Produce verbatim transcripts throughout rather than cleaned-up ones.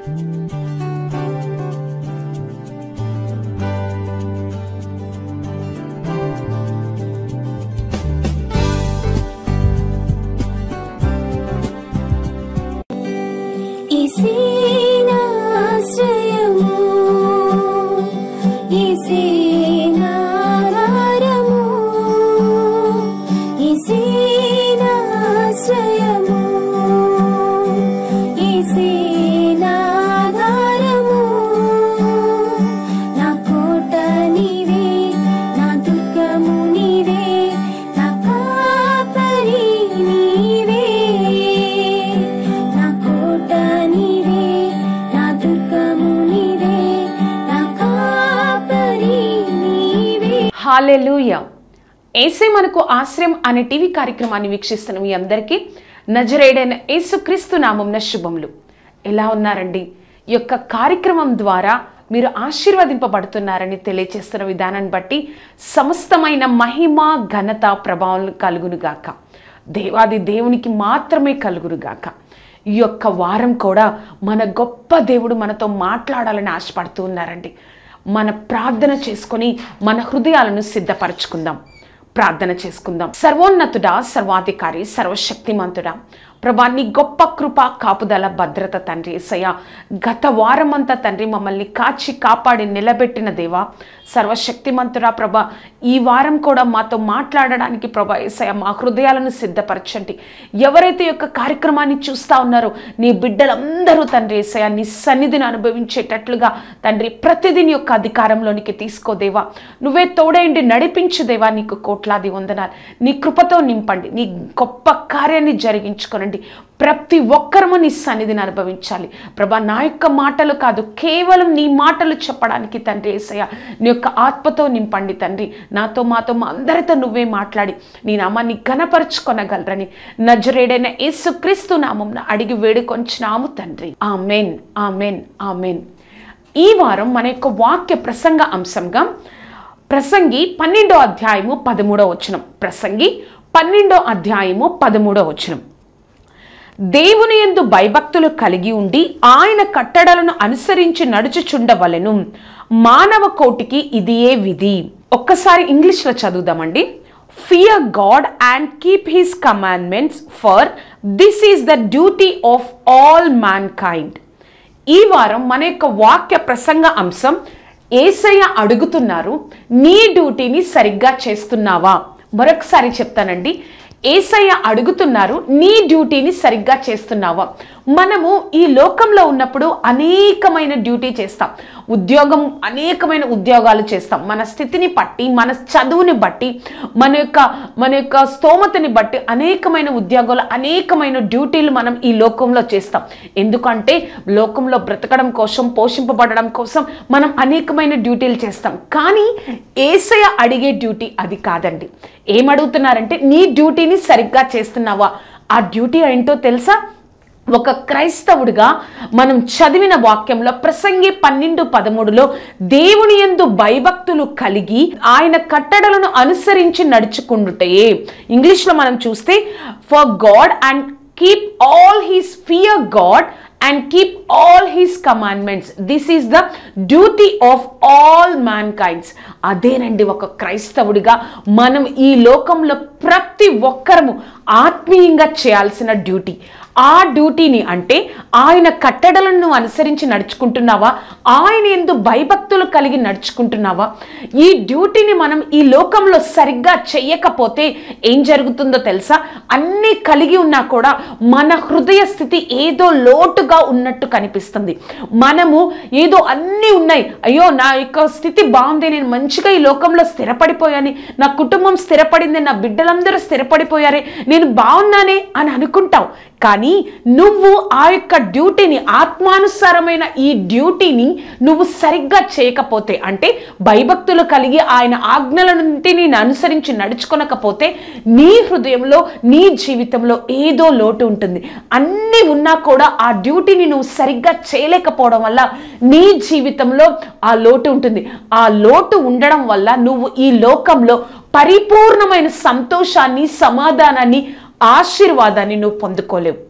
హల్లెలూయా. యేసే మనకు ఆశ్రయం అనే టీవీ కార్యక్రమాన్ని వీక్షిస్తున్న మీ అందరికీ నజరేయుడైన యేసుక్రీస్తు నామమున శుభములు. ఎలా ఉన్నారండి? ఈ యొక్క కార్యక్రమం ద్వారా మీరు ఆశీర్వదింపబడుతున్నారని తెలియజేస్తున్న విధానాన్ని బట్టి సమస్తమైన మహిమ ఘనత ప్రభావం కలుగునుగాక. దేవాది దేవునికి మాత్రమే కలుగునుగాక. ఈ యొక్క వారం కూడా మన గొప్ప దేవుడు మనతో మాట్లాడాలని ఆశపడుతూ ఉన్నారండి. మన ప్రార్థన చేసుకొని మన హృదయాలను సిద్ధపరచుకుందాం. ప్రార్థన చేసుకుందాం. సర్వోన్నతుడా, సర్వాధికారి, సర్వశక్తిమంతుడా ప్రభా, నీ గొప్ప కృప, కాపుదల, భద్రత తండ్రి యేసయ్య, గత వారమంతా తండ్రి మమ్మల్ని కాచి కాపాడి నిలబెట్టిన దేవా, సర్వశక్తిమంతుడా ప్రభా, ఈ వారం కూడా మాతో మాట్లాడడానికి ప్రభా యేసయ్య మా హృదయాలను సిద్ధపరచండి. ఎవరైతే ఈ యొక్క కార్యక్రమాన్ని చూస్తూ ఉన్నారో నీ బిడ్డలందరూ తండ్రి యేసయ్య నీ సన్నిధిని అనుభవించేటట్లుగా తండ్రి ప్రతిదిని యొక్క అధికారంలోనికి తీసుకోదేవా. నువ్వే తోడేండి నడిపించు దేవా. నీకు కోట్లాది వందనాలు. నీ కృపతో నింపండి. నీ గొప్ప కార్యాన్ని జరిగించుకోనండి. ప్రతి ఒక్కరము నీ సన్నిధిని అనుభవించాలి ప్రభా. నా యొక్క మాటలు కాదు, కేవలం నీ మాటలు చెప్పడానికి తండ్రి యేసయ్య నీ యొక్క ఆత్మతో నింపండి తండ్రి. నాతో మాతో మా అందరితో నువ్వే మాట్లాడి నీ నామాన్ని ఘనపరుచుకొనగలరని నజరేయుడైన యేసుక్రీస్తు నామమున అడిగి వేడుకొంచున్నాము తండ్రి. Amen, amen, amen. ఈ వారం మన యొక్క వాక్య ప్రసంగ అంశంగా ప్రసంగి పన్నెండో అధ్యాయము పదమూడో వచనం. ప్రసంగి పన్నెండో అధ్యాయము పదమూడో వచనం. దేవుని యందు భయభక్తులు కలిగి ఉండి ఆయన కట్టడలను అనుసరించి నడుచుచుండవలెను, మానవ కోటికి ఇదియే విధి. ఒక్కసారి ఇంగ్లీష్లో చదువుదామండి. Fear God and keep his commandments, for this is the duty of all mankind. ఈ వారం మన యొక్క వాక్య ప్రసంగ అంశం, యేసయ్య అడుగుతున్నారు, నీ డ్యూటీని సరిగ్గా చేస్తున్నావా? మరొకసారి చెప్తానండి. యేసయ్య అడుగుతున్నారు, నీ డ్యూటీని సరిగ్గా చేస్తున్నావా? మనము ఈ లోకంలో ఉన్నప్పుడు అనేకమైన డ్యూటీ చేస్తాం. ఉద్యోగం, అనేకమైన ఉద్యోగాలు చేస్తాం. మన స్థితిని బట్టి, మన చదువుని బట్టి, మన యొక్క మన యొక్క స్తోమతని బట్టి అనేకమైన ఉద్యోగాలు, అనేకమైన డ్యూటీలు మనం ఈ లోకంలో చేస్తాం. ఎందుకంటే లోకంలో బ్రతకడం కోసం, పోషింపబడడం కోసం మనం అనేకమైన డ్యూటీలు చేస్తాం. కానీ యేసయ్య అడిగే డ్యూటీ అది కాదండి. ఏమడుగుతున్నారంటే, నీ డ్యూటీని సరిగ్గా చేస్తున్నావా? ఆ డ్యూటీ ఏంటో తెలుసా? ఒక క్రైస్తవుడిగా మనం చదివిన వాక్యంలో ప్రసంగి పన్నెండు పదమూడులో దేవుని యందు భయభక్తులు కలిగి ఆయన కట్టడలను అనుసరించి నడుచుకుంటే, ఇంగ్లీష్లో మనం చూస్తే for God and keep all his fear God and keep all his commandments, this is the duty of all mankind. అదేనండి ఒక క్రైస్తవుడిగా మనం ఈ లోకంలో ప్రతి ఒక్కరము ఆత్మీయంగా చేయాల్సిన డ్యూటీ. ఆ డ్యూటీని అంటే ఆయన కట్టడలను అనుసరించి నడుచుకుంటున్నావా? ఆయన యందు భయభక్తులు కలిగి నడుచుకుంటున్నావా? ఈ డ్యూటీని మనం ఈ లోకంలో సరిగ్గా చెయ్యకపోతే ఏం జరుగుతుందో తెలుసా? అన్నీ కలిగి ఉన్నా కూడా మన హృదయ స్థితి ఏదో లోటుగా ఉన్నట్టు కనిపిస్తుంది. మనము ఏదో అన్నీ ఉన్నాయి, అయ్యో నా యొక్క స్థితి బాగుంది, నేను మంచిగా ఈ లోకంలో స్థిరపడిపోయాను, నా కుటుంబం స్థిరపడింది, నా బిడ్డలందరూ స్థిరపడిపోయారే, నేను బాగున్నానే అని అనుకుంటావు. కానీ నువ్వు ఆ యొక్క డ్యూటీని, ఆత్మానుసారమైన ఈ డ్యూటీని నువ్వు సరిగ్గా చేయకపోతే, అంటే భయభక్తులు కలిగి ఆయన ఆజ్ఞలన్నింటినీ అనుసరించి నడుచుకొనకపోతే నీ హృదయంలో, నీ జీవితంలో ఏదో లోటు ఉంటుంది. అన్నీ ఉన్నా కూడా ఆ డ్యూటీని నువ్వు సరిగ్గా చేయలేకపోవడం వల్ల నీ జీవితంలో ఆ లోటు ఉంటుంది. ఆ లోటు ఉండడం వల్ల నువ్వు ఈ లోకంలో పరిపూర్ణమైన సంతోషాన్ని, సమాధానాన్ని, ఆశీర్వాదాన్ని నువ్వు పొందుకోలేవు.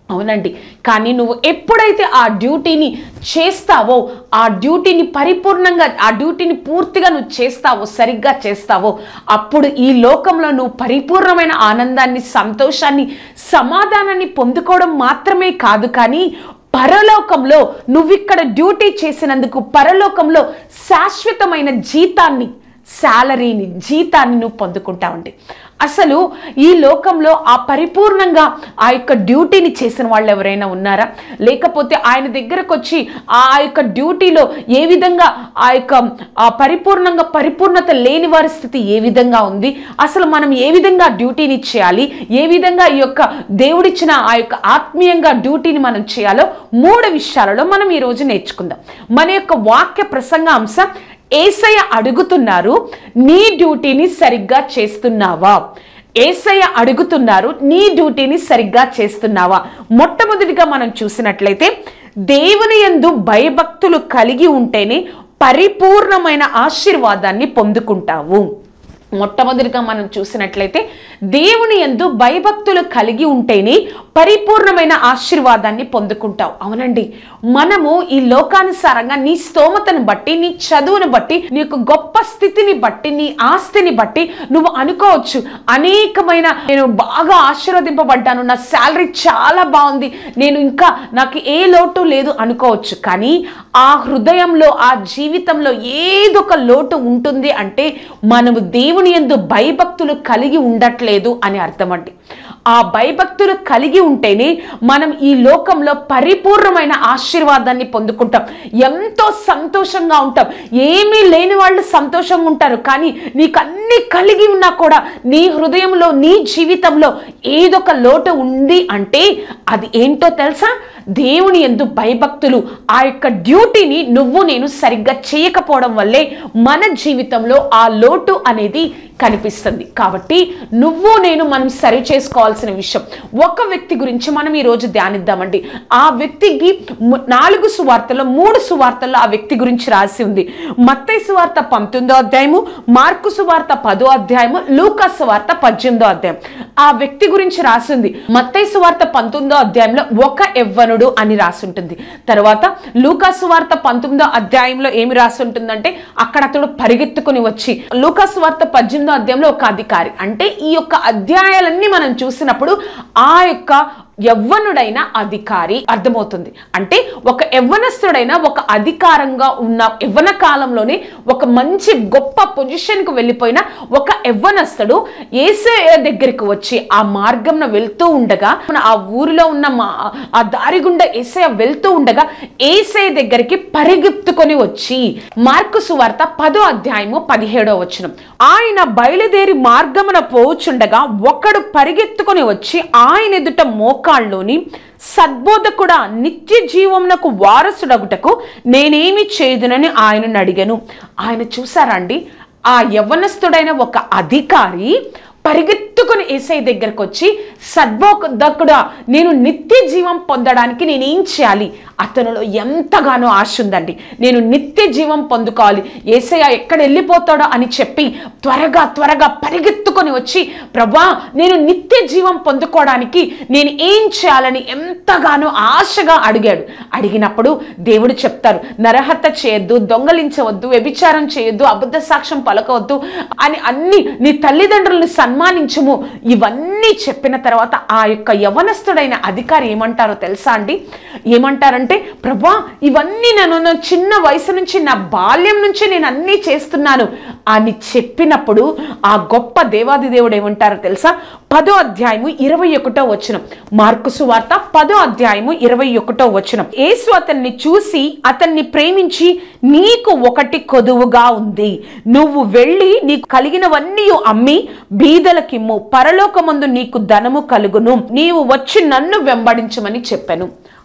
అవునండి. కానీ నువ్వు ఎప్పుడైతే ఆ డ్యూటీని చేస్తావో, ఆ డ్యూటీని పరిపూర్ణంగా, ఆ డ్యూటీని పూర్తిగా నువ్వు చేస్తావో, సరిగ్గా చేస్తావో, అప్పుడు ఈ లోకంలో నువ్వు పరిపూర్ణమైన ఆనందాన్ని, సంతోషాన్ని, సమాధానాన్ని పొందుకోవడం మాత్రమే కాదు, కానీ పరలోకంలో నువ్విక్కడ డ్యూటీ చేసినందుకు పరలోకంలో శాశ్వతమైన జీతాన్ని, శాలరీని, జీతాన్ని నువ్వు పొందుకుంటావండి. అసలు ఈ లోకంలో ఆ పరిపూర్ణంగా ఆ యొక్క డ్యూటీని చేసిన వాళ్ళు ఎవరైనా ఉన్నారా? లేకపోతే ఆయన దగ్గరకు వచ్చి ఆ యొక్క డ్యూటీలో ఏ విధంగా ఆ యొక్క పరిపూర్ణంగా పరిపూర్ణత లేని వారి స్థితి ఏ విధంగా ఉంది? అసలు మనం ఏ విధంగా డ్యూటీని చేయాలి, ఏ విధంగా ఈ యొక్క దేవుడిచ్చిన ఆ యొక్క ఆత్మీయంగా డ్యూటీని మనం చేయాలో మూడు విషయాలలో మనం ఈరోజు నేర్చుకుందాం. మన యొక్క వాక్య ప్రసంగ అంశం, యేసయ్య అడుగుతున్నారు, నీ డ్యూటీని సరిగ్గా చేస్తున్నావా? యేసయ్య అడుగుతున్నారు, నీ డ్యూటీని సరిగ్గా చేస్తున్నావా? మొట్టమొదటిగా మనం చూసినట్లయితే, దేవుని యందు భయభక్తులు కలిగి ఉంటేనే పరిపూర్ణమైన ఆశీర్వాదాన్ని పొందుకుంటావు. మొట్టమొదటిగా మనం చూసినట్లయితే, దేవుని యందు భయభక్తులు కలిగి ఉంటేనే పరిపూర్ణమైన ఆశీర్వాదాన్ని పొందుకుంటావు. అవునండి, మనము ఈ లోకానుసారంగా నీ స్తోమతను బట్టి, నీ చదువును బట్టి, నీ యొక్క గొప్ప స్థితిని బట్టి, నీ ఆస్తిని బట్టి నువ్వు అనుకోవచ్చు, అనేకమైన నేను బాగా ఆశీర్వదింపబడ్డాను, నా శాలరీ చాలా బాగుంది, నేను ఇంకా నాకు ఏ లోటు లేదు అనుకోవచ్చు. కానీ ఆ హృదయంలో, ఆ జీవితంలో ఏదొక లోటు ఉంటుంది అంటే మనము దేవుని యందు భయభక్తులు కలిగి ఉండట్లేదు అని అర్థం అండి. ఆ భయభక్తులు కలిగి ఉంటేనే మనం ఈ లోకంలో పరిపూర్ణమైన ఆశీర్వాదాన్ని పొందుకుంటాం, ఎంతో సంతోషంగా ఉంటాం. ఏమీ లేని వాళ్ళు సంతోషంగా ఉంటారు, కానీ నీకు అన్ని కలిగి ఉన్నా కూడా నీ హృదయంలో, నీ జీవితంలో ఏదొక లోటు ఉంది అంటే అది ఏంటో తెలుసా? దేవుని యందు భయభక్తులు. ఆ యొక్క డ్యూటీని నువ్వు నేను సరిగ్గా చేయకపోవడం వల్లే మన జీవితంలో ఆ లోటు అనేది కనిపిస్తుంది. కాబట్టి నువ్వు నేను మనం సరి చేసుకోవాల్సిన విషయం, ఒక వ్యక్తి గురించి మనం ఈరోజు ధ్యానిద్దామండి. ఆ వ్యక్తికి నాలుగు సువార్తల్లో, మూడు సువార్తల్లో ఆ వ్యక్తి గురించి రాసి ఉంది. మత్తయి సువార్త పంతొమ్మిదో అధ్యాయము, మార్కు సువార్త పదో అధ్యాయము, లూకా సువార్త పద్దెనిమిదో అధ్యాయం. ఆ వ్యక్తి గురించి రాసి ఉంది. మత్తయి సువార్త పంతొమ్మిదో అధ్యాయంలో ఒక యవ్వనుడు అని రాసి ఉంటుంది. తర్వాత లూకా సువార్త పంతొమ్మిదో అధ్యాయంలో ఏమి రాసి ఉంటుందంటే, అక్కడ అతడు పరిగెత్తుకుని వచ్చి, లూకా సువార్త పద్దెనిమిదో అధ్యాయంలో ఒక అధికారి. అంటే ఈ యొక్క అధ్యాయాలన్నీ మనం చూసినప్పుడు ఆ యొక్క యవ్వనుడైన అధికారి అర్థమవుతుంది. అంటే ఒక యవ్వనస్తుడైన, ఒక అధికారంగా ఉన్న యవ్వన కాలంలోనే ఒక మంచి గొప్ప పొజిషన్కు వెళ్ళిపోయిన ఒక యవ్వనస్తుడు యేసయ్య దగ్గరికి వచ్చి ఆ మార్గంలో వెళ్తూ ఉండగా, ఆ ఊరిలో ఉన్న ఆ దారి గుండా యేసయ్య వెళ్తూ ఉండగా యేసయ్య దగ్గరికి పరిగెత్తుకొని వచ్చి, మార్కు సువార్త పదో అధ్యాయము పదిహేడో వచనం, ఆయన బయలుదేరి మార్గమున పోవుచుండగా ఒకడు పరిగెత్తుకొని వచ్చి ఆయన ఎదుట మోక కాళ్ళలోని, సద్బోధకుడా, నిత్య జీవమునకు వారసుడగుటకు నేనేమి చేయుదునని ఆయనను అడిగాను. ఆయన చూసారా అండి, ఆ యవ్వనస్తుడైన ఒక అధికారి పరిగెత్తుకుని యేసయ్య దగ్గరకు వచ్చి, సద్బోధకుడా, నేను నిత్య జీవం పొందడానికి నేనేం చేయాలి? అతనిలో ఎంతగానో ఆశ ఉందండి, నేను నిత్య జీవం పొందుకోవాలి, యేసయ్య ఎక్కడ వెళ్ళిపోతాడో అని చెప్పి త్వరగా త్వరగా పరిగెత్తుకొని వచ్చి, ప్రభా నేను నిత్య జీవం పొందుకోవడానికి నేను ఏం చేయాలని ఎంతగానో ఆశగా అడిగాడు. అడిగినప్పుడు దేవుడు చెప్తారు, నరహత్య చేయొద్దు, దొంగలించవద్దు, వ్యభిచారం చేయొద్దు, అబద్ధ సాక్ష్యం పలకవద్దు అని అన్ని, నీ తల్లిదండ్రులను సన్మానించుము, ఇవన్నీ చెప్పిన తర్వాత ఆ యొక్క యవనస్తుడైన అధికారి ఏమంటారో తెలుసా అండి? ఏమంటారంటే, ప్రభా ఇవన్నీ నేను చిన్న వయసు నుంచి, నా బాల్యం నుంచి నేను అన్నీ చేస్తున్నాను అని చెప్పినప్పుడు ఆ గొప్ప దేవాది దేవుడు ఏమంటారో తెలుసా? పదో అధ్యాయము ఇరవై ఒకటో వచనం, మార్కు సువార్త పదో అధ్యాయము ఇరవై ఒకటో వచనం, యేసు అతన్ని చూసి అతన్ని ప్రేమించి, నీకు ఒకటి కొదువుగా ఉంది, నువ్వు వెళ్ళి నీకు కలిగినవన్నీ అమ్మి బీదలకిమ్ము, పరలోకమందు నీకు ధనము కలుగును, నీవు వచ్చి నన్ను వెంబడించమని చెప్పాను.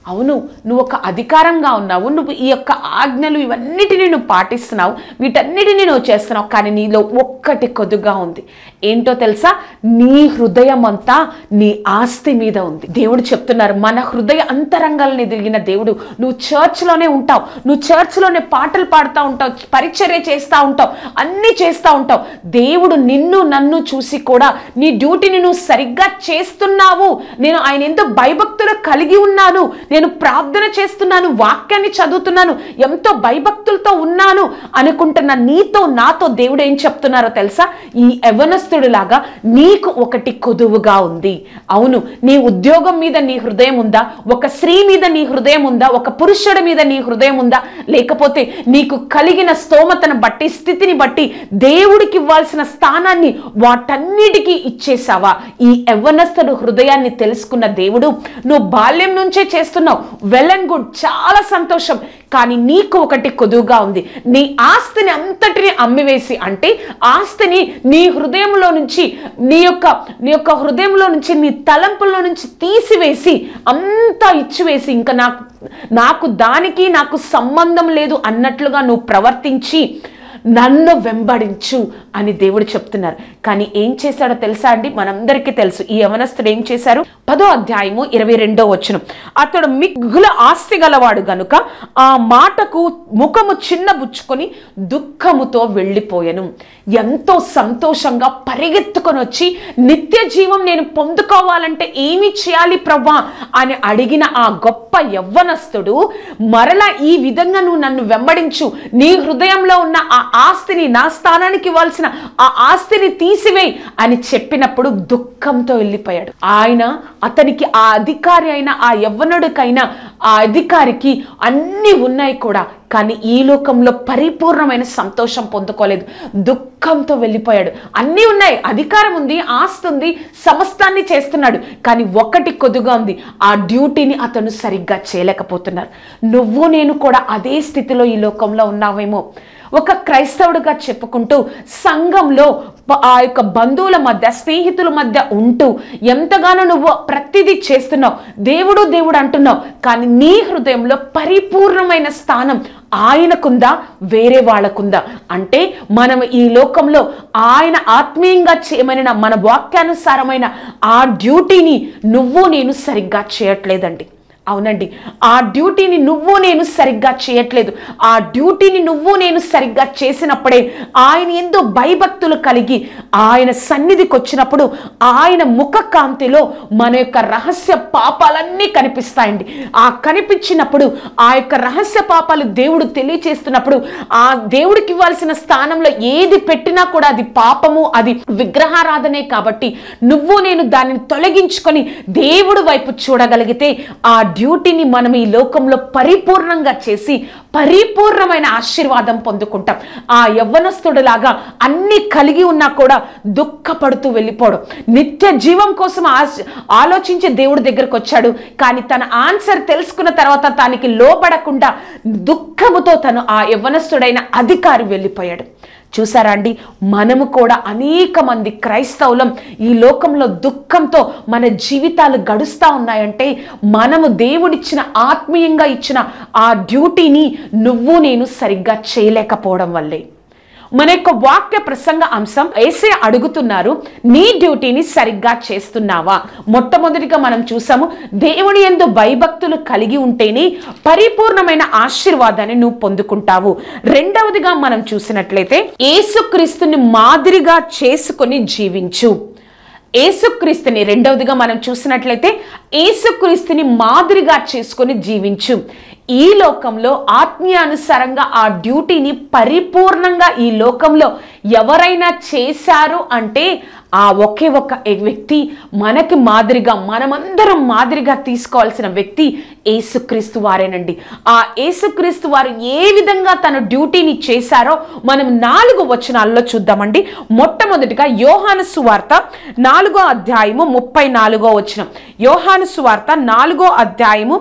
అవును, నువ్వు ఒక అధికారంగా ఉన్నావు, నువ్వు ఈ యొక్క ఆజ్ఞలు ఇవన్నిటిని నువ్వు పాటిస్తున్నావు, వీటన్నిటిని నువ్వు చేస్తున్నావు, కానీ నీలో ఒక్కటి కొద్దుగా ఉంది. ఏంటో తెలుసా? నీ హృదయం అంతా నీ ఆస్తి మీద ఉంది. దేవుడు చెప్తున్నారు, మన హృదయ అంతరంగాలని ఎదిగిన దేవుడు. నువ్వు చర్చ్లోనే ఉంటావు, నువ్వు చర్చ్లోనే పాటలు పాడుతూ ఉంటావు, పరిచర్య చేస్తూ ఉంటావు, అన్నీ చేస్తూ ఉంటావు. దేవుడు నిన్ను నన్ను చూసి కూడా నీ డ్యూటీని నువ్వు సరిగ్గా చేస్తున్నావు, నేను ఆయన ఎంతో భయభక్తులు కలిగి ఉన్నాను, నేను ప్రార్థన చేస్తున్నాను, వాక్యాన్ని చదువుతున్నాను, ఎంతో భయభక్తులతో ఉన్నాను అనుకుంటున్న నీతో నాతో దేవుడు ఏం చెప్తున్నారో తెలుసా? ఈ యవనస్తుడు లాగా నీకు ఒకటి కొదువుగా ఉంది. అవును, నీ ఉద్యోగం మీద నీ హృదయం ఉందా? ఒక స్త్రీ మీద నీ హృదయం ఉందా? ఒక పురుషుడి మీద నీ హృదయం ఉందా? లేకపోతే నీకు కలిగిన స్తోమతను బట్టి, స్థితిని బట్టి దేవుడికి ఇవ్వాల్సిన స్థానాన్ని వాటన్నిటికీ ఇచ్చేసావా? ఈ యవనస్తుడు హృదయాన్ని తెలుసుకున్న దేవుడు, నువ్వు బాల్యం నుంచే చేస్తున్నావు, వెల్ అండ్ గుడ్, చాలా సంతోషం, కానీ నీకు ఒకటి కొదువుగా ఉంది. నీ ఆస్తిని అంతటిని అమ్మివేసి, అంటే ఆస్తిని నీ హృదయంలో నుంచి, నీ యొక్క నీ యొక్క హృదయంలో నుంచి, నీ తలంపుల్లో నుంచి తీసివేసి అంతా ఇచ్చివేసి, ఇంకా నాకు నాకు దానికి నాకు సంబంధం లేదు అన్నట్లుగా నువ్వు ప్రవర్తించి నన్ను వెంబడించు అని దేవుడు చెప్తున్నారు. కానీ ఏం చేశాడో తెలుసా అండి? మనందరికీ తెలుసు. ఈ యవనస్తుడు ఏం చేశారు? పదో అధ్యాయము ఇరవై రెండో వచనం, అతడు మిగుల ఆస్తి గలవాడు గనుక ఆ మాటకు ముఖము చిన్నబుచ్చుకొని దుఃఖముతో వెళ్ళిపోయాను. ఎంతో సంతోషంగా పరిగెత్తుకొని వచ్చి, నిత్య జీవం నేను పొందుకోవాలంటే ఏమి చేయాలి ప్రభా అని అడిగిన ఆ గొప్ప యవ్వనస్తుడు మరలా ఈ విధంగా నువ్వు నన్ను వెంబడించు, నీ హృదయంలో ఉన్న ఆ ఆస్తిని, నా స్థానానికి ఇవ్వాల్సిన ఆ ఆస్తిని తీసివేయి అని చెప్పినప్పుడు దుఃఖంతో వెళ్ళిపోయాడు. ఆయన అతనికి, ఆ అధికారి అయిన ఆ యవ్వనుడికైనా ఆ అధికారికి అన్నీ ఉన్నాయి కూడా, కానీ ఈ లోకంలో పరిపూర్ణమైన సంతోషం పొందుకోలేదు, దుఃఖంతో వెళ్ళిపోయాడు. అన్నీ ఉన్నాయి, అధికారం ఉంది, ఆస్తి ఉంది, సమస్తాన్ని చేస్తున్నాడు, కానీ ఒకటి కొద్దుగా ఉంది, ఆ డ్యూటీని అతను సరిగ్గా చేయలేకపోతున్నారు. నువ్వు నేను కూడా అదే స్థితిలో ఈ లోకంలో ఉన్నావేమో. ఒక క్రైస్తవుడిగా చెప్పుకుంటూ సంఘంలో ఆ యొక్క బంధువుల మధ్య, స్నేహితుల మధ్య ఉంటూ ఎంతగానో నువ్వు ప్రతిదీ చేస్తున్నావు, దేవుడు దేవుడు అంటున్నావు, కానీ నీ హృదయంలో పరిపూర్ణమైన స్థానం ఆయనకుందా, వేరే వాళ్ళకుందా? అంటే మనం ఈ లోకంలో ఆయన ఆత్మీయంగా చేయమని మన వాక్యానుసారమైన ఆ డ్యూటీని నువ్వు నేను సరిగ్గా చేయట్లేదండి. అవునండి, ఆ డ్యూటీని నువ్వు నేను సరిగ్గా చేయట్లేదు. ఆ డ్యూటీని నువ్వు నేను సరిగ్గా చేసినప్పుడే ఆయన ఎంతో భయభక్తులు కలిగి ఆయన సన్నిధికి వచ్చినప్పుడు ఆయన ముఖ కాంతిలో మన యొక్క రహస్య పాపాలన్నీ కనిపిస్తాయండి. ఆ కనిపించినప్పుడు ఆ యొక్క రహస్య పాపాలు దేవుడు తెలియచేస్తున్నప్పుడు, ఆ దేవుడికి ఇవ్వాల్సిన స్థానంలో ఏది పెట్టినా కూడా అది పాపము, అది విగ్రహారాధనే. కాబట్టి నువ్వు నేను దానిని తొలగించుకొని దేవుడు వైపు చూడగలిగితే ఆ డ్యూటీని మనం ఈ లోకంలో పరిపూర్ణంగా చేసి పరిపూర్ణమైన ఆశీర్వాదం పొందుకుంటాం. ఆ యవ్వనస్తుడిలాగా అన్ని కలిగి ఉన్నా కూడా దుఃఖపడుతూ వెళ్ళిపోవడం, నిత్య జీవం కోసం ఆలోచించి దేవుడి దగ్గరకు వచ్చాడు, కానీ తన ఆన్సర్ తెలుసుకున్న తర్వాత తనకి లోబడకుండా దుఃఖముతో తను ఆ యవ్వనస్తుడైన అధికారి వెళ్ళిపోయాడు. చూసారా అండి, మనము కూడా అనేక మంది క్రైస్తవులం ఈ లోకంలో దుఃఖంతో మన జీవితాలు గడుస్తూ ఉన్నాయంటే మనము దేవుడిచ్చిన, ఆత్మీయంగా ఇచ్చిన ఆ డ్యూటీని నువ్వు నేను సరిగ్గా చేయలేకపోవడం వల్లే. మన యొక్క వాక్య ప్రసంగ అంశం, యేసయ్య అడుగుతున్నారు, నీ డ్యూటీని సరిగ్గా చేస్తున్నావా? మొట్టమొదటిగా మనం చూసాము, దేవుని యందు భయభక్తులు కలిగి ఉంటేనే పరిపూర్ణమైన ఆశీర్వాదాన్ని నువ్వు పొందుకుంటావు. రెండవదిగా మనం చూసినట్లయితే, యేసుక్రీస్తుని మాదిరిగా చేసుకొని జీవించు. యేసుక్రీస్తుని రెండవదిగా మనం చూసినట్లయితే యేసుక్రీస్తుని మాదిరిగా చేసుకొని జీవించు. ఈ లోకంలో ఆత్మీయానుసారంగా ఆ డ్యూటీని పరిపూర్ణంగా ఈ లోకంలో ఎవరైనా చేశారు అంటే ఆ ఒకే ఒక వ్యక్తి మనకి మాదిరిగా, మనమందరం మాదిరిగా తీసుకోవాల్సిన వ్యక్తి యేసుక్రీస్తు వారేనండి. ఆ యేసుక్రీస్తు వారు ఏ విధంగా తన డ్యూటీని చేశారో మనం నాలుగు వచనాల్లో చూద్దామండి. మొట్టమొదటిగా యోహాను సువార్త నాలుగో అధ్యాయము ముప్పై నాలుగో వచనం. యోహాను సువార్త నాలుగో అధ్యాయము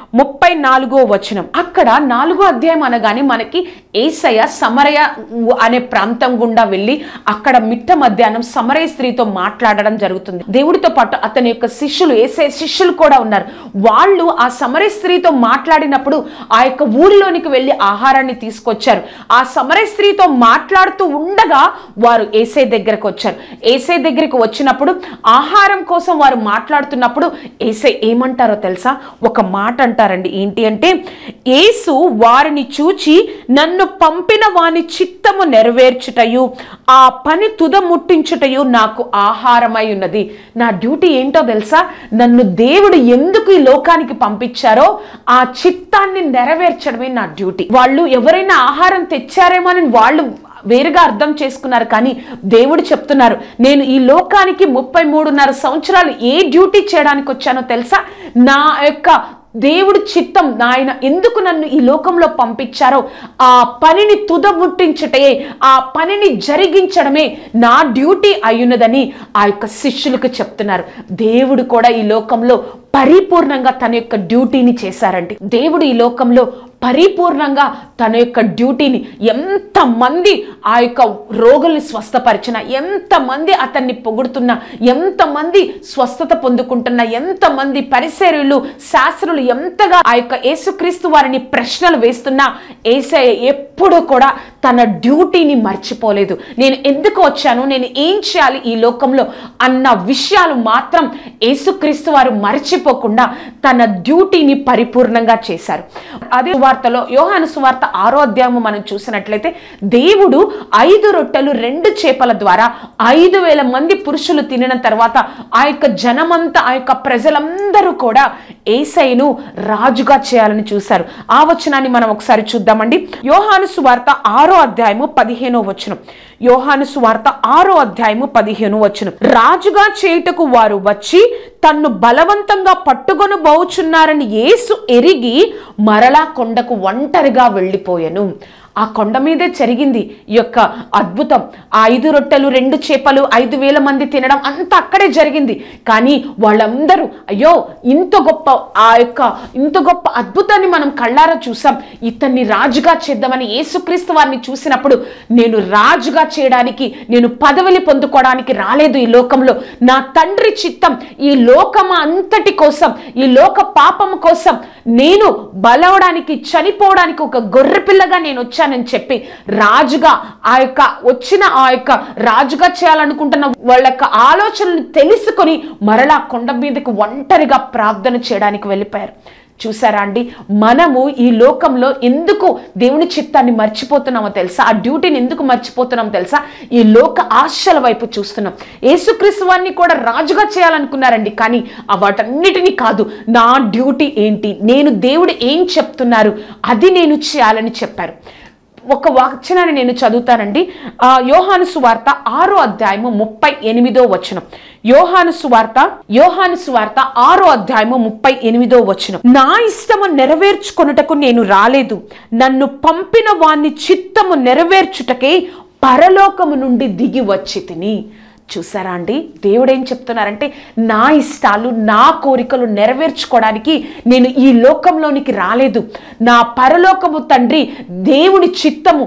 ముప్పై నాలుగో వచనం. అక్కడ నాలుగో అధ్యాయం అనగానే మనకి యేసయ్య సమరయ అనే ప్రాంతం గుండా వెళ్ళి అక్కడ మిట్ట మధ్యాహ్నం సమరయ స్త్రీతో మాట్లాడడం జరుగుతుంది. దేవుడితో పాటు అతని యొక్క శిష్యులు, యేసయ్య శిష్యులు కూడా ఉన్నారు. వాళ్ళు ఆ సమరయ స్త్రీతో మాట్లాడినప్పుడు ఆ యొక్క ఊరిలోనికి వెళ్ళి ఆహారాన్ని తీసుకొచ్చారు. ఆ సమరయ స్త్రీతో మాట్లాడుతూ ఉండగా వారు యేసయ్య దగ్గరకు వచ్చారు. యేసయ్య దగ్గరికి వచ్చినప్పుడు ఆహారం కోసం వారు మాట్లాడుతున్నప్పుడు యేసయ్య ఏమంటారో తెలుసా? ఒక మాట అంటారండి. ఏంటి అంటే, యేసు వారిని చూచి నన్ను పంపిన వాని చిత్తము నెరవేర్చుటయు ఆ పని తుద ముట్టించుటయు నాకు ఆహారమై ఉన్నది. నా డ్యూటీ ఏంటో తెలుసా? నన్ను దేవుడు ఎందుకు ఈ లోకానికి పంపించారో ఆ చిత్తాన్ని నెరవేర్చడమే నా డ్యూటీ. వాళ్ళు ఎవరైనా ఆహారం తెచ్చారేమో అని వాళ్ళు వేరుగా అర్థం చేసుకున్నారు. కానీ దేవుడు చెప్తున్నారు, నేను ఈ లోకానికి ముప్పై మూడున్నర సంవత్సరాలు ఏ డ్యూటీ చేయడానికి వచ్చానో తెలుసా? నా యొక్క దేవుడు చిత్తం, ఆయన ఎందుకు నన్ను ఈ లోకంలో పంపించారో ఆ పనిని తుదముట్టించటే, ఆ పనిని జరిగించడమే నా డ్యూటీ అయ్యున్నదని ఆ యొక్క శిష్యులకు చెప్తున్నారు. దేవుడు కూడా ఈ లోకంలో పరిపూర్ణంగా తన యొక్క డ్యూటీని చేశారండి. దేవుడు ఈ లోకంలో పరిపూర్ణంగా తన యొక్క డ్యూటీని, ఎంతమంది ఆ యొక్క రోగుల్ని స్వస్థపరిచినా, ఎంతమంది అతన్ని పొగుడుతున్నా, ఎంతమంది స్వస్థత పొందుకుంటున్నా, ఎంతమంది పరిసరులు శాస్త్రులు ఎంతగా ఆ యొక్క యేసుక్రీస్తు వారిని ప్రశ్నలు వేస్తున్నా యేసయ్య ఎప్పుడు కూడా తన డ్యూటీని మర్చిపోలేదు. నేను ఎందుకు వచ్చాను, నేను ఏం చేయాలి ఈ లోకంలో అన్న విషయాలు మాత్రం యేసుక్రీస్తు వారు మర్చిపోకుండా తన డ్యూటీని పరిపూర్ణంగా చేశారు. అదే సువార్తలో, యోహాను సువార్త ఆరో అధ్యాయము మనం చూసినట్లయితే, దేవుడు ఐదు రొట్టెలు రెండు చేపల ద్వారా ఐదు వేల మంది పురుషులు తినిన తర్వాత ఆ యొక్క జనమంతా, ఆ యొక్క ప్రజలందరూ కూడా యేసయ్యను రాజుగా చేయాలని చూశారు. ఆ వచనాన్ని మనం ఒకసారి చూద్దామండి. యోహాను సువార్త ఆరో అధ్యాయము పదిహేనో వచనం. యోహాను సువార్త ఆరో అధ్యాయము పదిహేను వచనం. రాజుగా చేయుటకు వారు వచ్చి తన్ను బలవంతంగా పట్టుకొని పోవుచున్నారని యేసు ఎరిగి మరలా కొండకు ఒంటరిగా వెళ్ళిపోయెను. ఆ కొండ మీదే జరిగింది ఈ యొక్క అద్భుతం. ఆ ఐదు రొట్టెలు రెండు చేపలు ఐదు వేల మంది తినడం అంతా అక్కడే జరిగింది. కానీ వాళ్ళందరూ, అయ్యో ఇంత గొప్ప ఆ యొక్క ఇంత గొప్ప అద్భుతాన్ని మనం కళ్ళారా చూసాం, ఇతన్ని రాజుగా చేద్దామని యేసుక్రీస్తు వారిని చూసినప్పుడు, నేను రాజుగా చేయడానికి, నేను పదవిని పొందుకోవడానికి రాలేదు ఈ లోకంలో. నా తండ్రి చిత్తం ఈ లోకం అంతటి కోసం, ఈ లోక పాపం కోసం నేను బలవడానికి, చనిపోవడానికి ఒక గొర్రె పిల్లగా నేను వచ్చానని చెప్పి రాజుగా, ఆ యొక్క వచ్చిన ఆ యొక్క రాజుగా చేయాలనుకుంటున్న వాళ్ళ యొక్క ఆలోచనలు తెలుసుకొని మరలా కొండ మీదకి ఒంటరిగా ప్రార్థన చేయడానికి వెళ్ళిపోయారు. చూసారా అండి, మనము ఈ లోకంలో ఎందుకు దేవుని చిత్తాన్ని మర్చిపోతున్నామో తెలుసా? ఆ డ్యూటీని ఎందుకు మర్చిపోతున్నామో తెలుసా? ఈ లోక ఆశల వైపు చూస్తున్నాం. యేసుక్రీస్తు వారిని కూడా రాజుగా చేయాలనుకున్నారండి, కానీ ఆ వాటన్నిటినీ కాదు, నా డ్యూటీ ఏంటి, నేను దేవుడు ఏం చెప్తున్నారు అది నేను చేయాలని చెప్పారు. ఒక వచనాన్ని నేను చదువుతానండి. ఆ యోహాను సువార్త ఆరో అధ్యాయము ముప్పై ఎనిమిదో వచనం. యోహాను సువార్త యోహాను సువార్త ఆరో అధ్యాయము ముప్పై ఎనిమిదో వచనం. నా ఇష్టము నెరవేర్చుకొనుటకు నేను రాలేదు, నన్ను పంపిన వాని చిత్తము నెరవేర్చుటకే పరలోకము నుండి దిగి వచ్చి తిని. చూసారా అండి, దేవుడు ఏం చెప్తున్నారంటే, నా ఇష్టాలు, నా కోరికలు నెరవేర్చుకోవడానికి నేను ఈ లోకంలోనికి రాలేదు. నా పరలోకము తండ్రి దేవుని చిత్తము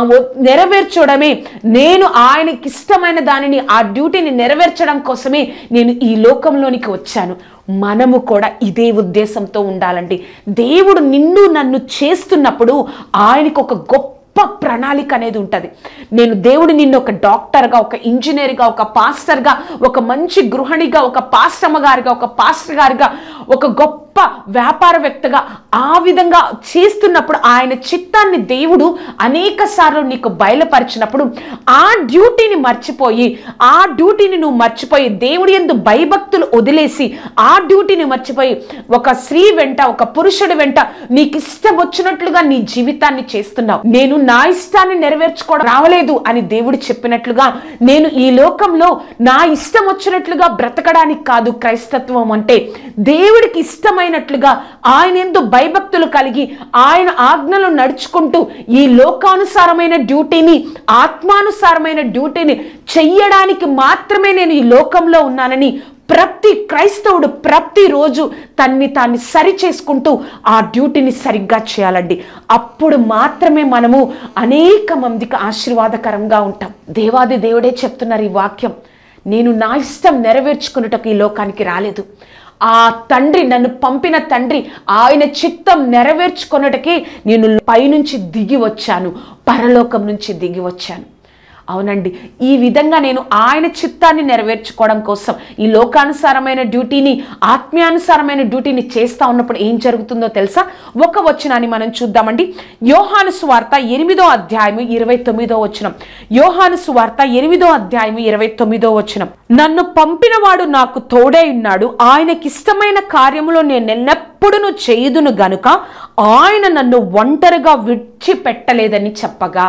నెరవేర్చడమే, నేను ఆయనకి ఇష్టమైన దానిని, ఆ డ్యూటీని నెరవేర్చడం కోసమే నేను ఈ లోకంలోనికి వచ్చాను. మనము కూడా ఇదే ఉద్దేశంతో ఉండాలండి. దేవుడు నిన్ను నన్ను చేస్తున్నప్పుడు ఆయనకు ఒక గొప్ప గొప్ప ప్రణాళిక అనేది ఉంటుంది. నేను దేవుడు నిన్ను ఒక డాక్టర్గా, ఒక ఇంజనీర్గా, ఒక పాస్టర్గా, ఒక మంచి గృహిణిగా, ఒక పాస్టమ్మ గారిగా, ఒక పాస్టర్ గారిగా, ఒక గొప్ప వ్యాపారవేత్తగా ఆ విధంగా చేస్తున్నప్పుడు ఆయన చిత్తాన్ని దేవుడు అనేక సార్లు నీకు బయలుపరిచినప్పుడు ఆ డ్యూటీని మర్చిపోయి ఆ డ్యూటీని నువ్వు మర్చిపోయి దేవుడి యందు భయభక్తులు వదిలేసి ఆ డ్యూటీని మర్చిపోయి ఒక స్త్రీ వెంట, ఒక పురుషుడి వెంట నీకు ఇష్టం వచ్చినట్లుగా నీ జీవితాన్ని చేస్తున్నావు. నేను నా ఇష్టాన్ని నెరవేర్చుకోవడం రావలేదు అని దేవుడు చెప్పినట్లుగా, నేను ఈ లోకంలో నా ఇష్టం వచ్చినట్లుగా బ్రతకడానికి కాదు క్రైస్తత్వం అంటే. దేవుడికి ఇష్టమైనట్లుగా ఆయన యందు భయభక్తులు కలిగి ఆయన ఆజ్ఞలు నడుచుకుంటూ ఈ లోకానుసారమైన డ్యూటీని, ఆత్మానుసారమైన డ్యూటీని చెయ్యడానికి మాత్రమే నేను ఈ లోకంలో ఉన్నానని ప్రతి క్రైస్తవుడు ప్రతిరోజు తన్ని తాన్ని సరి చేసుకుంటూ ఆ డ్యూటీని సరిగ్గా చేయాలండి. అప్పుడు మాత్రమే మనము అనేక మందికి ఆశీర్వాదకరంగా ఉంటాం. దేవాది దేవుడే చెప్తున్నారు ఈ వాక్యం, నేను నా ఇష్టం నెరవేర్చుకున్నటకు ఈ లోకానికి రాలేదు. ఆ తండ్రి, నన్ను పంపిన తండ్రి ఆయన చిత్తం నెరవేర్చుకున్నటకే నేను పైనుంచి దిగి వచ్చాను, పరలోకం నుంచి దిగి వచ్చాను. అవునండి, ఈ విధంగా నేను ఆయన చిత్తాన్ని నెరవేర్చుకోవడం కోసం ఈ లోకానుసారమైన డ్యూటీని, ఆత్మీయానుసారమైన డ్యూటీని చేస్తూ ఉన్నప్పుడు ఏం జరుగుతుందో తెలుసా? ఒక వచనాన్ని మనం చూద్దామండి. యోహాను సువార్త ఎనిమిదో అధ్యాయము ఇరవై తొమ్మిదో వచనం. యోహాను సువార్త ఎనిమిదో అధ్యాయము ఇరవై తొమ్మిదో వచనం. నన్ను పంపినవాడు నాకు తోడై ఉన్నాడు, ఆయనకి ఇష్టమైన కార్యములో నేను ఎల్లప్పుడూ చేయుదును గనుక ఆయన నన్ను ఒంటరిగా విడిచిపెట్టలేదని చెప్పగా,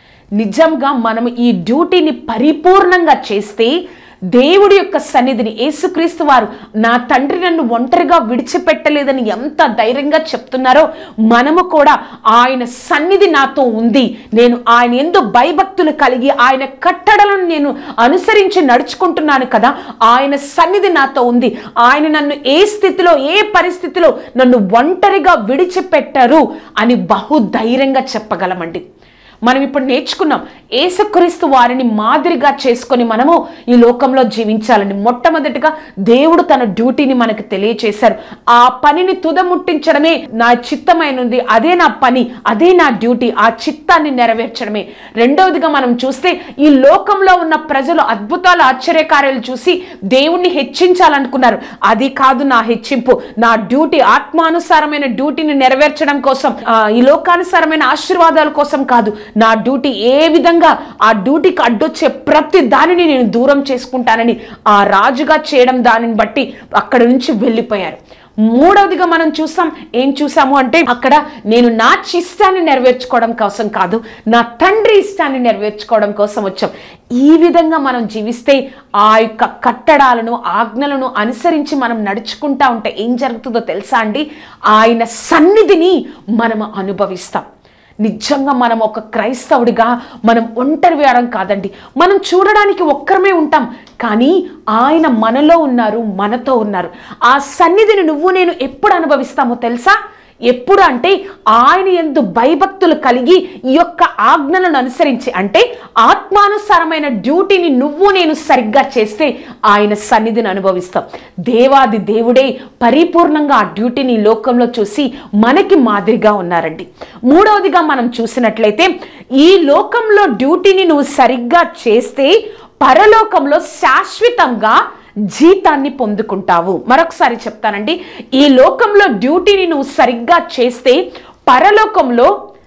నిజంగా మనం ఈ డ్యూటీని పరిపూర్ణంగా చేస్తే దేవుడి యొక్క సన్నిధిని, యేసుక్రీస్తు వారు నా తండ్రి నన్ను ఒంటరిగా విడిచిపెట్టలేదని ఎంత ధైర్యంగా చెప్తున్నారో, మనము కూడా ఆయన సన్నిధి నాతో ఉంది, నేను ఆయన యందు భయభక్తులు కలిగి ఆయన కట్టడలను నేను అనుసరించి నడుచుకుంటున్నాను కదా, ఆయన సన్నిధి నాతో ఉంది, ఆయన నన్ను ఏ స్థితిలో, ఏ పరిస్థితిలో నన్ను ఒంటరిగా విడిచిపెట్టరు అని బహు ధైర్యంగా చెప్పగలమండి. మనం ఇప్పుడు నేర్చుకున్నాం, యేసుక్రీస్తు వారిని మాదిరిగా చేసుకొని మనము ఈ లోకంలో జీవించాలని. మొట్టమొదటిగా దేవుడు తన డ్యూటీని మనకు తెలియచేశారు. ఆ పనిని తుదముట్టించడమే నా చిత్తమైనది, అదే నా పని, అదే నా డ్యూటీ, ఆ చిత్తాన్ని నెరవేర్చడమే. రెండవదిగా మనం చూస్తే ఈ లోకంలో ఉన్న ప్రజలు అద్భుతాలు, ఆశ్చర్యకార్యాలు చూసి దేవుణ్ణి హెచ్చించాలనుకున్నారు. అది కాదు నా హెచ్చింపు, నా డ్యూటీ ఆత్మానుసారమైన డ్యూటీని నెరవేర్చడం కోసం, ఈ లోకానుసారమైన ఆశీర్వాదాల కోసం కాదు. నా డ్యూటీ ఏ విధంగా, ఆ డ్యూటీకి అడ్డొచ్చే ప్రతి దానిని నేను దూరం చేసుకుంటానని ఆ రాజుగా చేయడం, దానిని బట్టి అక్కడి నుంచి వెళ్ళిపోయారు. మూడవదిగా మనం చూసాం, ఏం చూసాము అంటే అక్కడ నేను నా ఇష్టాన్ని నెరవేర్చుకోవడం కోసం కాదు, నా తండ్రి ఇష్టాన్ని నెరవేర్చుకోవడం కోసం వచ్చాం. ఈ విధంగా మనం జీవిస్తే, ఆ యొక్క కట్టడాలను, ఆజ్ఞలను అనుసరించి మనం నడుచుకుంటా ఉంటే ఏం జరుగుతుందో తెలుసా అండి? ఆయన సన్నిధిని మనం అనుభవిస్తాం. నిజంగా మనం ఒక క్రైస్తవుడిగా మనం ఒంటరి వేయడం కాదండి. మనం చూడడానికి ఒక్కరమే ఉంటాం, కానీ ఆయన మనలో ఉన్నారు, మనతో ఉన్నారు. ఆ సన్నిధిని నువ్వు నేను ఎప్పుడు అనుభవిస్తామో తెలుసా? ఎప్పుడు అంటే ఆయన యందు భయభక్తులు కలిగి ఈ యొక్క ఆజ్ఞలను అనుసరించి, అంటే ఆత్మానుసారమైన డ్యూటీని నువ్వు నేను సరిగ్గా చేస్తే ఆయన సన్నిధిని అనుభవిస్తాం. దేవాది దేవుడే పరిపూర్ణంగా ఆ డ్యూటీని లోకంలో చూసి మనకి మాదిరిగా ఉన్నారండి. మూడవదిగా మనం చూసినట్లయితే, ఈ లోకంలో డ్యూటీని నువ్వు సరిగ్గా చేస్తే పరలోకంలో శాశ్వతంగా జీతాన్ని పొందుకుంటావు. మరొకసారి చెప్తానండి, ఈ లోకంలో డ్యూటీని నువ్వు సరిగ్గా చేస్తే పరలోకంలో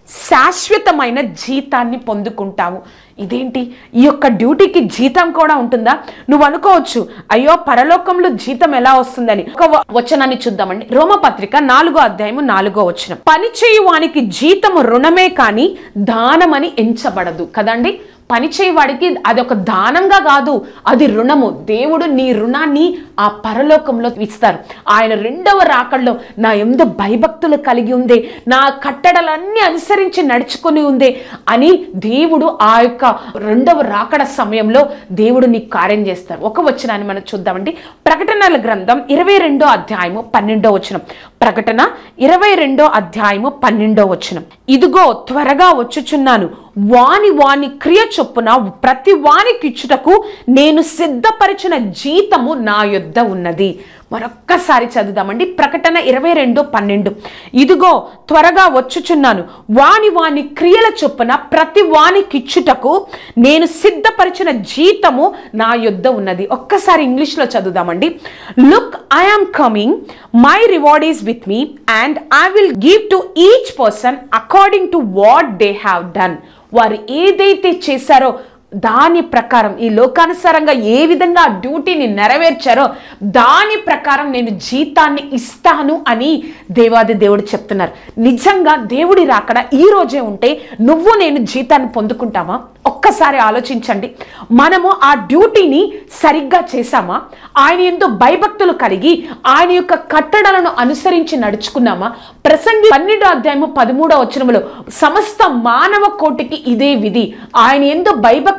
శాశ్వతమైన జీతాన్ని పొందుకుంటావు. ఇదేంటి, ఈ యొక్క డ్యూటీకి జీతం కూడా ఉంటుందా? నువ్వు అనుకోవచ్చు, అయ్యో పరలోకంలో జీతం ఎలా వస్తుందని. ఒక వచనాన్ని చూద్దామండి. రోమపత్రిక నాలుగో అధ్యాయము నాలుగో వచనం. పని చేయువానికి జీతము రుణమే కానీ దానమని ఎంచబడదు కదండి. పనిచేయవాడికి అది ఒక దానంగా కాదు, అది రుణము. దేవుడు నీ రుణాన్ని ఆ పరలోకంలో ఇస్తారు. ఆయన రెండవ రాకడలో నా యందు భయభక్తులు కలిగి ఉందే, నా కట్టడలన్నీ అనుసరించి నడుచుకుని ఉందే అని దేవుడు ఆ యొక్క రెండవ రాకడ సమయంలో దేవుడు నీకు కార్యం చేస్తారు. ఒక వచనాన్ని మనం చూద్దామండి. ప్రకటనల గ్రంథం ఇరవై రెండో అధ్యాయము పన్నెండో వచనం. ప్రకటన ఇరవై రెండో అధ్యాయము పన్నెండో వచనం. ఇదిగో త్వరగా వచ్చుచున్నాను, వాని వాని క్రియ చొప్పున ప్రతి వానికి ఇచ్చుటకు నేను సిద్ధపరిచిన జీతము నా యొద్ద ఉన్నది. మరొక్కసారి చదువుదామండి. ప్రకటన ఇరవై రెండు పన్నెండు. ఇదిగో త్వరగా వచ్చుచున్నాను, వాని వాని క్రియల చొప్పున ప్రతి వానికి ఇచ్చుటకు నేను సిద్ధపరిచిన జీతము నా యొద్ద ఉన్నది. ఒక్కసారి ఇంగ్లీష్లో చదువుదామండి. Look, I am coming, my reward is with me and I will give to each person according to what they have done. వారు ఏదైతే చేశారో దాని ప్రకారం, ఈ లోకానుసారంగా ఏ విధంగా ఆ డ్యూటీని నెరవేర్చారో దాని ప్రకారం నేను జీతాన్ని ఇస్తాను అని దేవాది దేవుడు చెప్తున్నారు. నిజంగా దేవుడి రాకడ ఈ రోజే ఉంటే నువ్వు నేను జీతాన్ని పొందుకుంటామా? ఒక్కసారి ఆలోచించండి. మనము ఆ డ్యూటీని సరిగ్గా చేశామా? ఆయన ఎంతో భయభక్తులు కలిగి ఆయన యొక్క కట్టడలను అనుసరించి నడుచుకున్నామా? ప్రసంగి పన్నెండో అధ్యాయము పదమూడో వచనములో సమస్త మానవ కోటికి ఇదే విధి, ఆయన ఎంతో భయభక్తులు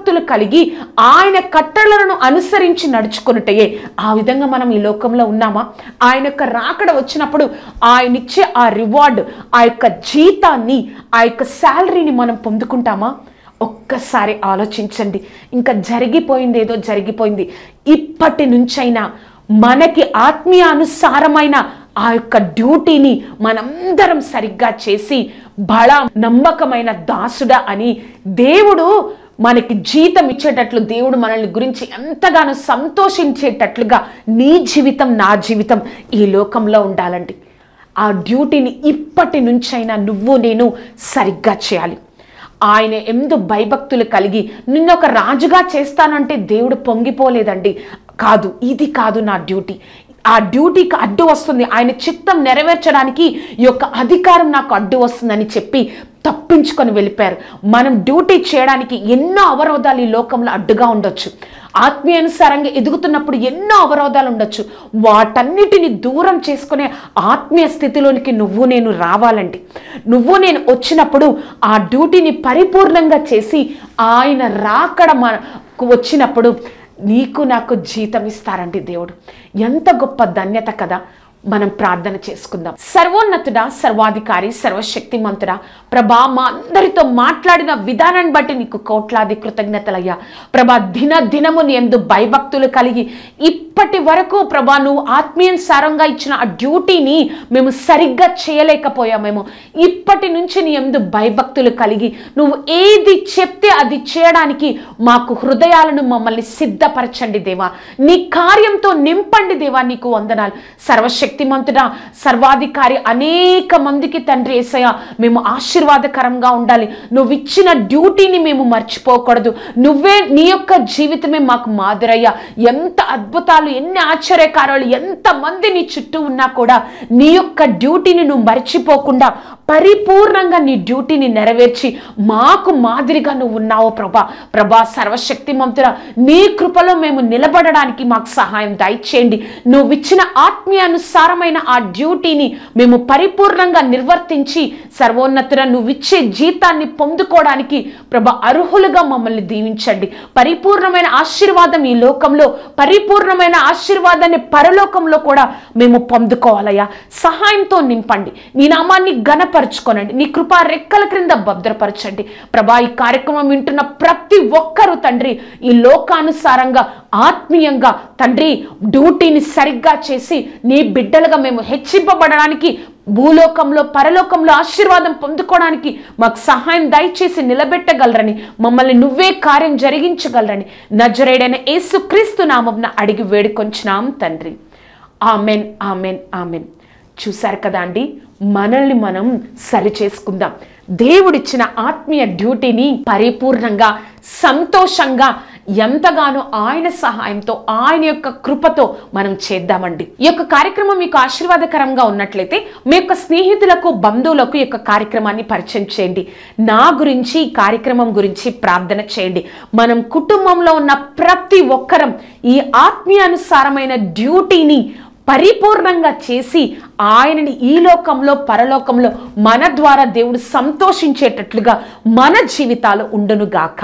భయభక్తులు కలిగి ఆయన కట్టడలను అనుసరించి నడుచుకున్నట్టయే. ఆ విధంగా మనం ఈ లోకంలో ఉన్నామా? ఆయన యొక్క రాకడ వచ్చినప్పుడు ఆయన ఇచ్చే ఆ రివార్డ్, ఆ యొక్క జీతాన్ని, ఆ యొక్క శాలరీని మనం పొందుకుంటామా? ఒక్కసారి ఆలోచించండి. ఇంకా జరిగిపోయింది ఏదో జరిగిపోయింది. ఇప్పటి నుంచైనా మనకి ఆత్మీయానుసారమైన ఆ యొక్క డ్యూటీని మనందరం సరిగ్గా చేసి బల నమ్మకమైన దాసుడా అని దేవుడు మనకి జీతం ఇచ్చేటట్లు, దేవుడు మనల్ని గురించి ఎంతగానో సంతోషించేటట్లుగా నీ జీవితం, నా జీవితం ఈ లోకంలో ఉండాలండి. ఆ డ్యూటీని ఇప్పటి నుంచైనా నువ్వు నేను సరిగ్గా చేయాలి. ఆయన ఎందు భయభక్తులు కలిగి నిన్ను ఒక రాజుగా చేస్తానంటే దేవుడు పొంగిపోలేదండి. కాదు, ఇది కాదు నా డ్యూటీ, ఆ డ్యూటీకి అడ్డు వస్తుంది, ఆయన చిత్తం నెరవేర్చడానికి ఈ యొక్క అధికారం నాకు అడ్డు వస్తుందని చెప్పి తప్పించుకొని వెళ్ళిపోయారు. మనం డ్యూటీ చేయడానికి ఎన్నో అవరోధాలు ఈ లోకంలో అడ్డుగా ఉండొచ్చు. ఆత్మీయానుసారంగా ఎదుగుతున్నప్పుడు ఎన్నో అవరోధాలు ఉండొచ్చు. వాటన్నిటిని దూరం చేసుకునే ఆత్మీయ స్థితిలోనికి నువ్వు నేను రావాలండి. నువ్వు నేను వచ్చినప్పుడు ఆ డ్యూటీని పరిపూర్ణంగా చేసి ఆయన రాకడ మనకు వచ్చినప్పుడు నీకు నాకు జీతం ఇస్తారండి దేవుడు. ఎంత గొప్ప ధన్యత కదా. మనం ప్రార్థన చేసుకుందాం. సర్వోన్నతుడా, సర్వాధికారి, సర్వశక్తిమంతుడా, ప్రభా, మా అందరితో మాట్లాడిన విధానాన్ని బట్టి నీకు కోట్లాది కృతజ్ఞతలయ్యా. ప్రభా, దిన దినము నీ యందు భయభక్తులు కలిగి ఇప్పటి వరకు ప్రభా నువ్వు ఆత్మీయానుసారంగా ఇచ్చిన ఆ డ్యూటీని మేము సరిగ్గా చేయలేకపోయామేమో. ఇప్పటి నుంచి నీ యందు భయభక్తులు కలిగి నువ్వు ఏది చెప్తే అది చేయడానికి మాకు హృదయాలను మమ్మల్ని సిద్ధపరచండి దేవా. నీ కార్యంతో నింపండి దేవా. నీకు వందనాలు. సర్వశక్తిమంతుడా, సర్వాధికారి, అనేక మందికి తండ్రి యేసయ్య మేము ఆశీర్వాదకరంగా ఉండాలి. నువ్వు ఇచ్చిన డ్యూటీని మేము మర్చిపోకూడదు. నువ్వే, నీ యొక్క జీవితమే మాకు మాదిరయ్యా. ఎంత అద్భుతాలు, ఎన్ని ఆశ్చర్యకారాలు, ఎంత మంది నీ చుట్టూ ఉన్నా కూడా నీ యొక్క డ్యూటీని నువ్వు మర్చిపోకుండా పరిపూర్ణంగా నీ డ్యూటీని నెరవేర్చి మాకు మాదిరిగా నువ్వు ఉన్నావు ప్రభా. ప్రభా, సర్వశక్తిమంతుడా, నీ కృపలో మేము నిలబడడానికి మాకు సహాయం దయచేయండి. నువ్వు ఇచ్చిన ఆత్మీయానుసారమైన ఆ డ్యూటీని మేము పరిపూర్ణంగా నిర్వర్తించి సర్వోన్నతుడ నువ్వు ఇచ్చే జీతాన్ని పొందుకోవడానికి ప్రభా అర్హులుగా మమ్మల్ని దీవించండి. పరిపూర్ణమైన ఆశీర్వాదం ఈ లోకంలో, పరిపూర్ణమైన ఆశీర్వాదాన్ని పరలోకంలో కూడా మేము పొందుకోవాలయ్యా. సహాయంతో నింపండి. నీ నామాన్ని ఘనపరచుకోనండి. నీ కృపా రెక్కల క్రింద భద్రపరచండి ప్రభా. ఈ కార్యక్రమం వింటున్న ప్రతి ఒక్కరూ తండ్రి ఈ లోకానుసారంగా ఆత్మీయంగా తండ్రి డ్యూటీని సరిగ్గా చేసి నీ బిడ్డలుగా మేము హెచ్చింపబడడానికి, భూలోకంలో పరలోకంలో ఆశీర్వాదం పొందుకోవడానికి మాకు సహాయం దయచేసి నిలబెట్టగలరని, మమ్మల్ని నువ్వే కార్యం జరిగించగలరని నజరేయుడైన యేసుక్రీస్తు నామమున అడిగి వేడుకొంచున్నాం తండ్రి. Amen, amen, amen. చూశారు కదా అండి, మనల్ని మనం సరి చేసుకుందాం. దేవుడిచ్చిన ఆత్మీయ డ్యూటీని పరిపూర్ణంగా, సంతోషంగా, ఎంతగానో ఆయన సహాయంతో, ఆయన యొక్క కృపతో మనం చేద్దామండి. ఈ యొక్క కార్యక్రమం మీకు ఆశీర్వాదకరంగా ఉన్నట్లయితే మీ యొక్క స్నేహితులకు, బంధువులకు ఈ యొక్క కార్యక్రమాన్ని పరిచయం చేయండి. నా గురించి, ఈ కార్యక్రమం గురించి ప్రార్థన చేయండి. మనం కుటుంబంలో ఉన్న ప్రతి ఒక్కరం ఈ ఆత్మీయానుసారమైన డ్యూటీని పరిపూర్ణంగా చేసి ఆయనని ఈ లోకంలో పరలోకంలో మన ద్వారా దేవుడు సంతోషించేటట్లుగా మన జీవితాలు ఉండునుగాక.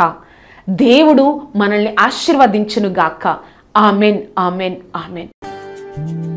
దేవుడు మనల్ని ఆశీర్వదించునుగాక. Amen, amen, amen.